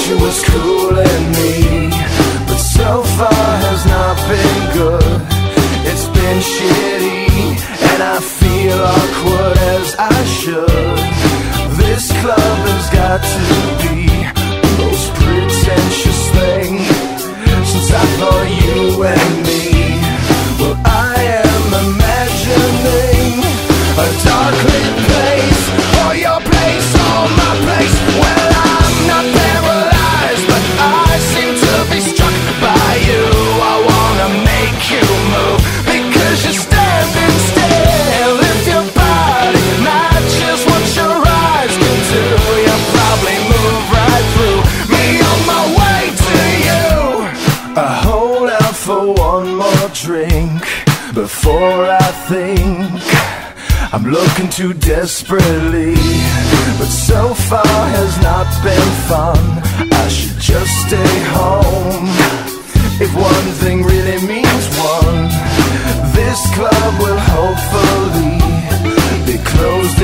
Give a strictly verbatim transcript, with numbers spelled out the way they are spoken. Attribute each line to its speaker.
Speaker 1: she was cooling me, but so far has not been good. It's been shitty, and I feel awkward as I should. This club has got to be the most pretentious thing since I thought you and me. Well, I am imagining a dark lit place, or your place, or my place. Well, I'm not paralyzed, but I seem to be struck by you. I wanna make you move, because you're standing still. If your body matches what your eyes can do, you'll probably move right through me on my way to you. I hold out for one more drink before I think I'm looking too desperately, but so far has not been fun. I should just stay home. If one thing really means one, this club will hopefully be closed